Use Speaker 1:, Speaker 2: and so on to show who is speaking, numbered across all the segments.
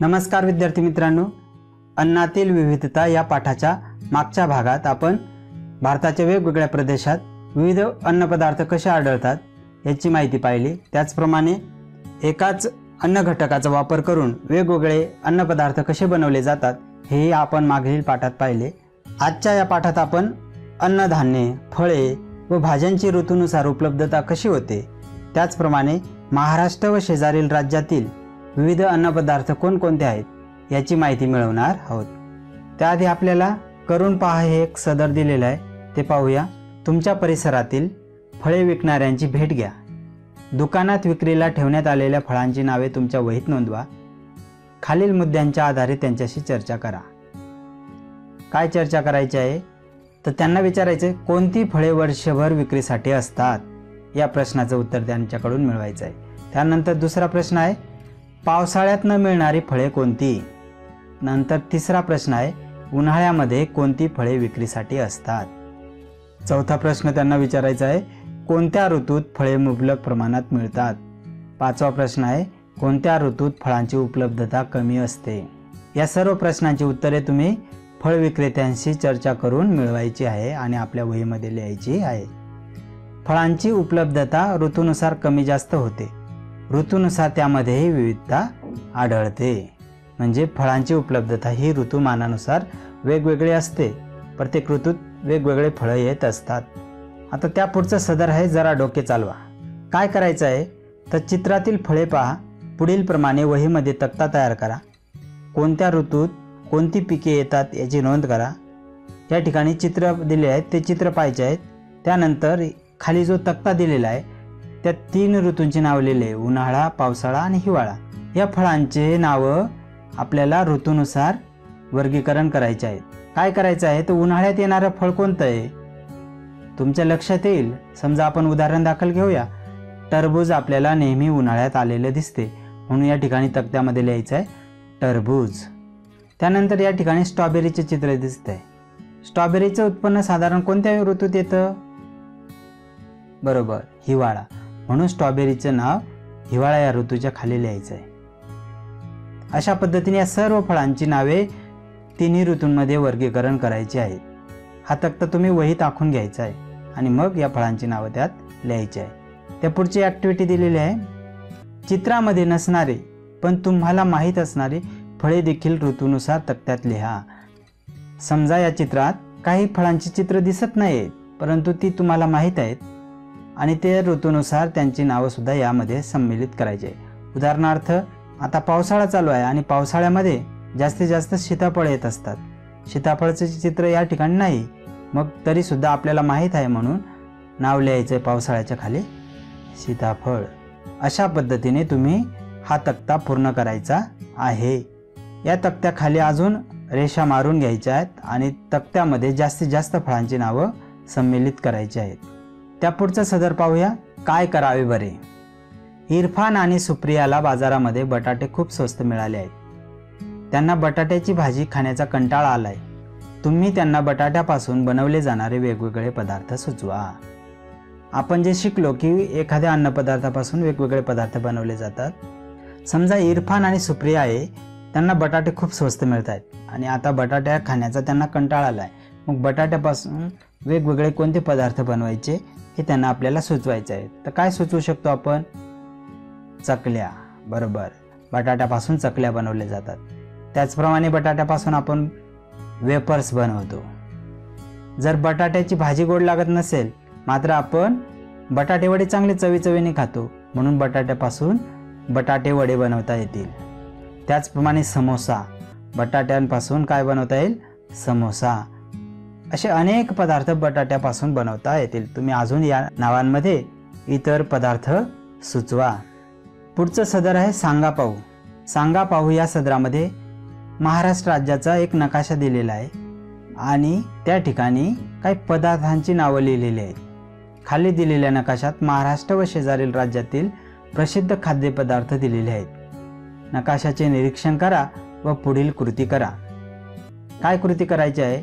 Speaker 1: नमस्कार विद्यार्थी मित्रांनो, अन्नातील विविधता या पाठाच्या मागच्या भागात आपण भारताच्या वेगवेगळ्या प्रदेशात विविध अन्नपदार्थ कसे आढळतात याची माहिती पाहिली। त्याचप्रमाणे एकाच अन्न घटकाचा वापर करून वेगवेगळे अन्नपदार्थ कसे बनवले जातात हे आपण मागील पाठात पाहिले। आजच्या या पाठात आपण अन्नधान्ये, फळे व भाज्यांची ऋतूनुसार उपलब्धता कशी होते, त्याचप्रमाणे महाराष्ट्र व शेजारील राज्यातील विविध अन्नपदार्थ कोणकोणते आहेत याची माहिती मिळवणार आहोत। त्याआधी आपल्याला करून पहा हे एक सदर दिलेलं आहे, ते पाहूया। तुमच्या परिसरातील फळे विकणाऱ्यांची भेट घ्या। दुकानात विक्रीला ठेवण्यात आलेल्या फळांची नावे तुमच्या वहीत नोंदवा। खालील मुद्द्यांच्या आधारे त्यांच्याशी चर्चा करा। काय चर्चा करायची आहे तर त्यांना विचारायचे कोणती फळे वर्षभर विक्रीसाठी असतात, या प्रश्नाचं उत्तर त्यांच्याकडून मिळवायचं आहे। त्यानंतर दुसरा प्रश्न आहे पावसाळ्यात न मिळणारी फळे कोणती। नंतर तिसरा प्रश्न आहे उन्हाळ्यामध्ये कोणती फळे विक्रीसाठी असतात। चौथा प्रश्न त्यांना विचारायचा आहे कोणत्या ऋतूत फळे मुबलक प्रमाणात मिळतात। पाचवा प्रश्न आहे कोणत्या ऋतूत फळांची उपलब्धता कमी असते। या सर्व प्रश्नांची उत्तरे तुम्ही फळ विक्रेत्यांशी चर्चा करून मिळवायची आहे आणि आपल्या वहीमध्ये लिहायची आहे। फळांची उपलब्धता ऋतूनुसार कमी जास्त होते, ऋतूनुसार त्यामध्येही विविधता आढळते। म्हणजे फळांची उपलब्धता ही ऋतुमानानुसार वेगवेगळी असते, प्रत्येक ऋतूत वेगवेगळे फळं येत असतात। आता त्या पुढचं सदर आहे, जरा डोके चालवा। काय करायचं आहे तर चित्रातील फळे पहा, पुढील प्रमाणे वहीमध्ये तक्ता तयार करा। कोणत्या ऋतूत कोणती पिके येतात याची नोंद करा। या ठिकाणी चित्र दिले आहेत ते चित्र पाहायचे आहेत। त्यानंतर खाली जो तक्ता दिलेला आहे त्या 3 ऋतूंची नावे लिहिली, उन्हाळा, पावसाळा आणि हिवाळा। या फळांचे नावं आपल्याला ऋतूनुसार वर्गीकरण करायचे आहेत। काय करायचं आहे तर उन्हाळ्यात येणारं फळ कोणतं आहे तुमच्या लक्षात येईल। समजा आपण उदाहरण दाखल घेऊया, टरबूज आपल्याला नेहमी उन्हाळ्यात आलेले दिसते, म्हणून या ठिकाणी तक्त्यामध्ये लिहायचं आहे टरबूज। त्यानंतर या ठिकाणी स्ट्रॉबेरीचे चित्र दिसत आहे। स्ट्रॉबेरीचं उत्पन्न साधारण कोणत्या ऋतूत येतं? बरोबर, हिवाळा, म्हणून स्ट्रॉबेरीचं नाव हिवाळा या ऋतूच्या खाली लिहायचं आहे। अशा पद्धतीने या सर्व फळांची नावे 3 ऋतूंमध्ये वर्गीकरण करायची आहेत। हा तक्ता तुम्ही वहीत आखून घ्यायचा आहे आणि मग या फळांची नावं त्यात लिहायची आहे। त्या पुढची ॲक्टिव्हिटी दिलेली आहे, चित्रामध्ये नसणारे पण तुम्हाला माहीत असणारे फळे देखील ऋतूनुसार तक्त्यात लिहा। समजा या चित्रात काही फळांची चित्र दिसत नाहीत, परंतु ती तुम्हाला माहीत आहेत आणि ते ऋतूनुसार त्यांची नावं सुद्धा यामध्ये सम्मिलित करायची आहे। उदाहरणार्थ आता पावसाळा चालू आहे आणि पावसाळ्यामध्ये जास्तीत जास्त सीताफळ येत असतात, सीताफळाचे चित्र या ठिकाणी नाही, मग तरी सुद्धा आपल्याला माहीत आहे म्हणून नाव लिहायचं आहे पावसाळ्याच्या खाली सीताफळ। अशा पद्धतीने तुम्ही हा तक्ता पूर्ण करायचा आहे। या तक्त्याखाली अजून रेषा मारून घ्यायच्या आहेत आणि तक्त्यामध्ये जास्तीत जास्त फळांची नावं सम्मिलित करायची आहेत। त्या पुढचं सदर पाहूया, काय करावे बरे। इरफान आणि सुप्रियाला बाजारामध्ये बटाटे खूप स्वस्त मिळाले आहेत। त्यांना बटाट्याची भाजी खाण्याचा कंटाळा आलाय। तुम्ही त्यांना बटाट्यापासून बनवले जाणारे वेगवेगळे पदार्थ सुचवा। आपण जे शिकलो की एखाद्या अन्नपदार्थापासून वेगवेगळे पदार्थ बनवले जातात। समजा इरफान आणि सुप्रिया आहे, त्यांना बटाटे खूप स्वस्त मिळत आहेत आणि आता बटाट्या खाण्याचा त्यांना कंटाळा आलाय। मग बटाट्यापासून वेगवेगळे कोणते पदार्थ बनवायचे हे त्यांना आपल्याला सुचवायचे आहे। तर काय सुचवू शकतो आपण? चकल्या, बरोबर, बटाट्यापासून चकल्या बनवल्या जातात। त्याचप्रमाणे बटाट्यापासून आपण वेफर्स बनवतो। जर बटाट्याची भाजी गोड लागत नसेल मात्र आपण बटाटे वडे चांगले चवीचवीने खातो, म्हणून बटाट्यापासून बटाटे वडे बनवता येतील। त्याचप्रमाणे समोसा, बटाट्यांपासून काय बनवता येईल? समोसा। असे अनेक पदार्थ बटाट्यापासून बनवता येतील। तुम्ही अजून या नावांमध्ये इतर पदार्थ सुचवा। पुढचं सदर आहे सांगा पाहू। सांगा पाहू या सदरामध्ये महाराष्ट्र राज्याचा एक नकाशा दिलेला आहे आणि त्या ठिकाणी काही पदार्थांची नावं लिहिलेली आहेत। खाली दिलेल्या नकाशात महाराष्ट्र व शेजारील राज्यातील प्रसिद्ध खाद्यपदार्थ दिलेले आहेत। नकाशाचे निरीक्षण करा व पुढील कृती करा। काय कृती करायची आहे?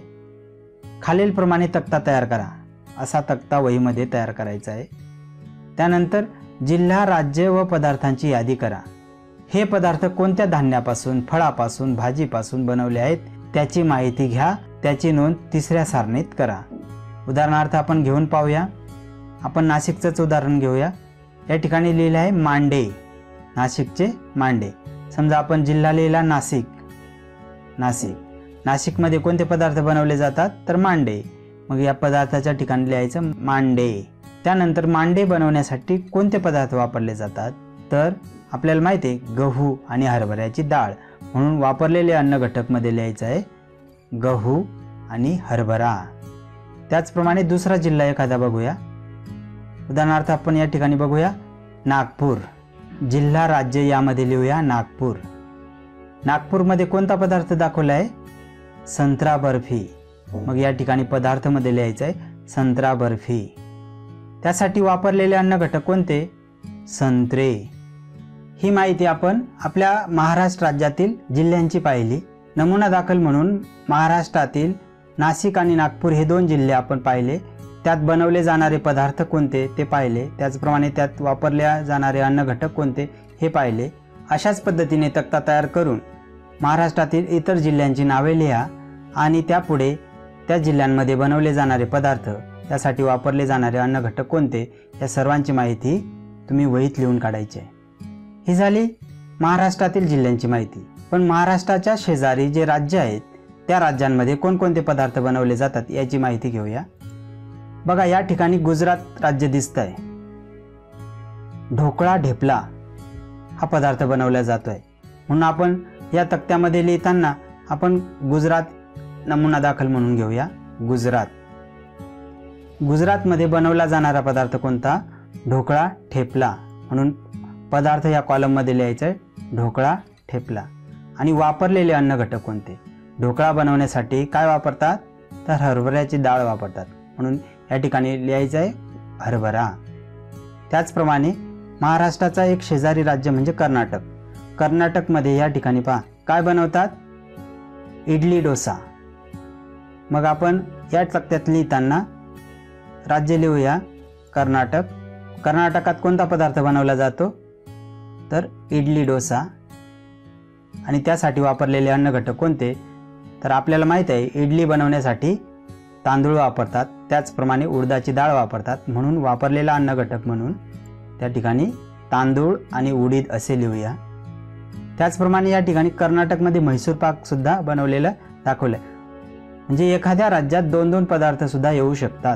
Speaker 1: खालील प्रमाणे तक्ता तयार करा। असा तक्ता वहीमध्ये तयार करायचा आहे। त्यानंतर जिल्हा, राज्य व पदार्थांची यादी करा। हे पदार्थ कोणत्या धान्यापासून, फळापासून, भाजीपासून बनवले आहेत त्याची माहिती घ्या, त्याची नोंद तिसऱ्या सारणीत करा. उदाहरणार्थ आपण घेऊन पाहूया. आपण नाशिकचंच उदाहरण घेऊया. या ठिकाणी लिहिलं आहे मांडे, नाशिकचे मांडे. समजा आपण जिल्हा लिहिला नाशिक. नाशिकमध्ये कोणते पदार्थ बनवले जातात तर मांडे. मग या पदार्थाच्या ठिकाणी लिहायचं मांडे. त्यानंतर मांडे बनवण्यासाठी कोणते पदार्थ वापरले जातात तर आपल्याला माहिती आहे गहू आणि हरभऱ्याची डाळ, म्हणून वापरलेले अन्न घटकमध्ये लिहायचं आहे गहू आणि हरभरा. त्याचप्रमाणे दुसरा जिल्हा एखादा बघूया. उदाहरणार्थ आपण या ठिकाणी बघूया नागपूर. जिल्हा राज्य यामध्ये लिहूया नागपूर. नागपूरमध्ये कोणता पदार्थ दाखवला आहे संत्रा बर्फी. मग या ठिकाणी पदार्थ मध्ये लिहायचं आहे संत्रा बर्फी. त्यासाठी वापरलेले अन्न घटक कोणते संत्रे. ही माहिती आपण आपल्या महाराष्ट्र राज्यातील जिल्ह्यांची पाहिली. नमुना दाखल म्हणून महाराष्ट्रातील नाशिक आणि नागपूर हे 2 जिल्हे आपण पाहिले. त्यात बनवले जाणारे पदार्थ कोणते ते पाहिले. त्याचप्रमाणे त्यात वापरल्या जाणारे अन्न घटक कोणते हे पाहिले. अशाच पद्धतीने तक्ता तयार करून महाराष्ट्रातील इतर जिल्ह्यांची नावे लिहा आणि त्यापुढे त्या जिल्ह्यांमध्ये बनवले जाणारे पदार्थ, त्यासाठी वापरले जाणारे अन्न घटक कोणते या सर्वांची माहिती तुम्ही वहीत लिहून काढायची आहे. ही झाली महाराष्ट्रातील जिल्ह्यांची माहिती. पण महाराष्ट्राच्या शेजारी जे राज्य आहेत त्या राज्यांमध्ये कोणकोणते पदार्थ बनवले जातात याची माहिती घेऊया. बघा या ठिकाणी गुजरात राज्य दिसतंय. ढोकळा ढेपला हा पदार्थ बनवला जातोय, म्हणून आपण या तक्त्यामध्ये लिहिताना आपण गुजरात नमुना दाखल म्हणून घेऊया. गुजरातमध्ये बनवला जाणारा पदार्थ कोणता ढोकळा ठेपला, म्हणून पदार्थ या कॉलममध्ये लिहायचा आहे ढोकळा ठेपला. आणि वापरलेले अन्न घटक कोणते ढोकळा बनवण्यासाठी काय वापरतात तर हरभऱ्याची डाळ वापरतात, म्हणून या ठिकाणी लिहायचं आहे हरभरा. त्याचप्रमाणे महाराष्ट्राचा एक शेजारी राज्य म्हणजे कर्नाटक. कर्नाटकमध्ये या ठिकाणी पहा काय बनवतात इडली डोसा. मग आपण या तक्त्यात लिहिताना राज्य लिहूया कर्नाटक. कर्नाटकात कोणता पदार्थ बनवला जातो तर इडली डोसा. आणि त्यासाठी वापरलेले अन्न घटक कोणते तर आपल्याला माहित आहे इडली बनवण्यासाठी तांदूळ वापरतात, त्याचप्रमाणे उडदाची डाळ वापरतात, म्हणून वापरलेला अन्न घटक म्हणून त्या ठिकाणी तांदूळ आणि उडीद असे लिहूया. त्याचप्रमाणे या ठिकाणी कर्नाटकमध्ये म्हैसूर पाक सुद्धा बनवलेलं दाखवलं, म्हणजे एखाद्या राज्यात 2-2 पदार्थ सुद्धा येऊ शकतात.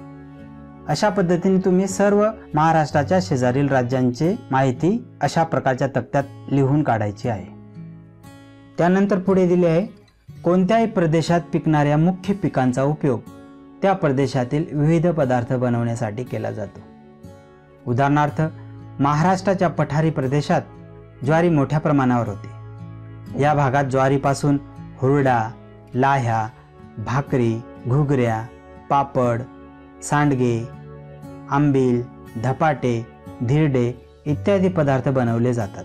Speaker 1: अशा पद्धतीने तुम्ही सर्व महाराष्ट्राच्या शेजारील राज्यांची माहिती अशा प्रकारच्या तक्त्यात लिहून काढायची आहे. त्यानंतर पुढे दिले आहे कोणत्याही प्रदेशात पिकणाऱ्या मुख्य पिकांचा उपयोग त्या प्रदेशातील विविध पदार्थ बनवण्यासाठी केला जातो. उदाहरणार्थ महाराष्ट्राच्या पठारी प्रदेशात ज्वारी मोठ्या प्रमाणावर होते. या भागात ज्वारीपासून हुरडा, लाह्या, भाकरी, घुगऱ्या, पापड, सांडगे, आंबील, धपाटे, धिरडे इत्यादी पदार्थ बनवले जातात.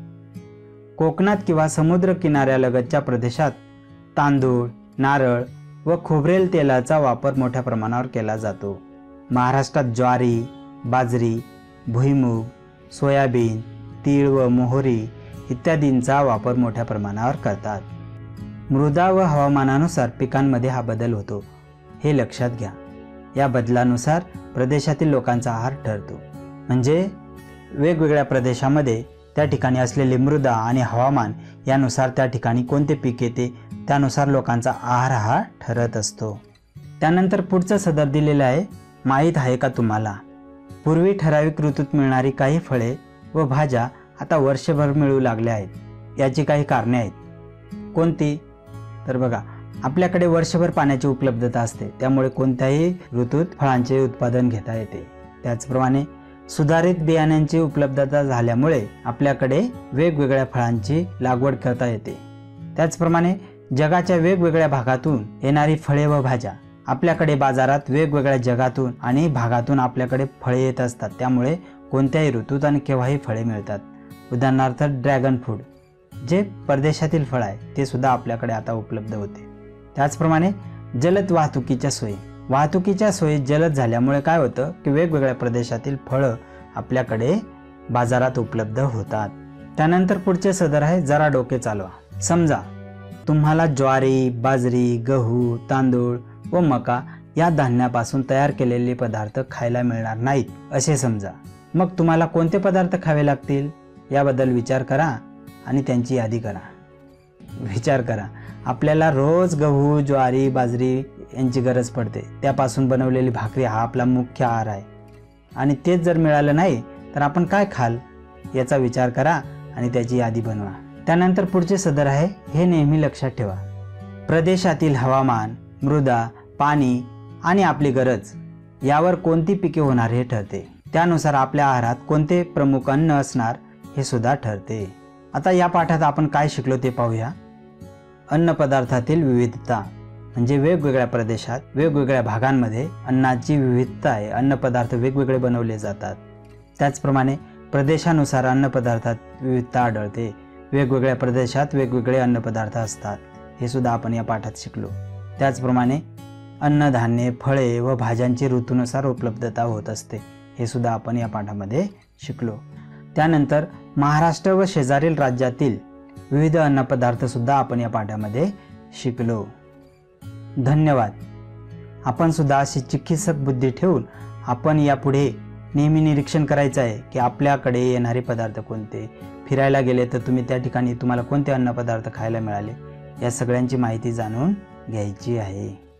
Speaker 1: कोकणात किंवा समुद्र किनाऱ्यालगतच्या प्रदेशात तांदूळ, नारळ व खोबरेल तेलाचा वापर मोठ्या प्रमाणावर केला जातो. महाराष्ट्रात ज्वारी, बाजरी, भुईमूग, सोयाबीन, तीळ व मोहरी इत्यादींचा वापर मोठ्या प्रमाणावर करतात. मृदा व हवामानानुसार पिकांमध्ये हा बदल होतो, हे लक्षात घ्या. या बदलानुसार प्रदेशातील लोकांचा आहार ठरतो. म्हणजे वेगवेगळ्या प्रदेशामध्ये त्या ठिकाणी असलेली मृदा आणि हवामान यानुसार त्या ठिकाणी कोणते पीक येते त्यानुसार लोकांचा आहार हा ठरत असतो. त्यानंतर पुढचं सदर दिलेलं आहे माहीत आहे का तुम्हाला. पूर्वी ठराविक ऋतूत मिळणारी काही फळे व भाज्या आता वर्षभर मिळू लागल्या आहेत. याची काही कारणे आहेत. कोणती तर बघा आपल्याकडे वर्षभर पाण्याची उपलब्धता असते, त्यामुळे कोणत्याही ऋतूत फळांचे उत्पादन घेता येते. त्याचप्रमाणे सुधारित बियाण्यांची उपलब्धता झाल्यामुळे आपल्याकडे वेगवेगळ्या फळांची लागवड करता येते. त्याचप्रमाणे जगाच्या वेगवेगळ्या भागातून येणारी फळे व भाज्या आपल्याकडे बाजारात वेगवेगळ्या जगातून आणि भागातून आपल्याकडे फळे येत असतात, त्यामुळे कोणत्याही ऋतूत आणि केव्हाही फळे मिळतात. उदाहरणार्थ ड्रॅगन फ्रूट जे परदेशातील फळ आहे ते सुद्धा आपल्याकडे आता उपलब्ध होते. त्याचप्रमाणे जलद वाहतुकीच्या सोयी जलद झाल्यामुळे काय होतं की वेगवेगळ्या प्रदेशातील फळं आपल्याकडे बाजारात उपलब्ध होतात. त्यानंतर पुढचे सदर आहे जरा डोके चालवा. समजा तुम्हाला ज्वारी, बाजरी, गहू, तांदूळ व मका या धान्यापासून तयार केलेले पदार्थ खायला मिळणार नाहीत असे समजा. मग तुम्हाला कोणते पदार्थ खावे लागतील याबद्दल विचार करा आणि त्यांची यादी करा. विचार करा, आपल्याला रोज गहू, ज्वारी, बाजरी यांची गरज पडते. त्यापासून बनवलेली भाकरी हा आपला मुख्य आहार आहे आणि तेच जर मिळालं नाही तर आपण काय खाल याचा विचार करा आणि त्याची यादी बनवा. त्यानंतर पुढचे सदर आहे हे नेहमी लक्षात ठेवा. प्रदेशातील हवामान, मृदा, पाणी आणि आपली गरज यावर कोणती पिके होणार हे ठरते. त्यानुसार आपल्या आहारात कोणते प्रमुख अन्न असणार हे सुद्धा ठरते. आता या पाठात आपण काय शिकलो ते पाहूया. अन्न पदार्थातील विविधता म्हणजे वेगवेगळ्या प्रदेशात वेगवेगळ्या भागांमध्ये अन्नाची विविधता आहे. अन्न पदार्थ वेगवेगळे बनवले जातात. त्याचप्रमाणे प्रदेशानुसार अन्न पदार्थात विविधता आढळते. वेगवेगळ्या प्रदेशात वेगवेगळे अन्नपदार्थ असतात हे सुद्धा आपण या पाठात शिकलो. त्याचप्रमाणे अन्नधान्ये, फळे व भाज्यांची ऋतूनुसार उपलब्धता होत असते हे सुद्धा आपण या पाठामध्ये शिकलो. त्यानंतर महाराष्ट्र व शेजारील राज्यातील विविध अन्नपदार्थ सुद्धा आपण या पाठामध्ये शिकलो. धन्यवाद. आपण सुद्धा अशी चिकित्सक बुद्धी ठेवून आपण यापुढे नेहमी निरीक्षण करायचं आहे की आपल्याकडे येणारे पदार्थ कोणते. फिरायला गेले तर तुम्ही त्या ठिकाणी तुम्हाला कोणते अन्नपदार्थ खायला मिळाले या सगळ्यांची माहिती जाणून घ्यायची आहे.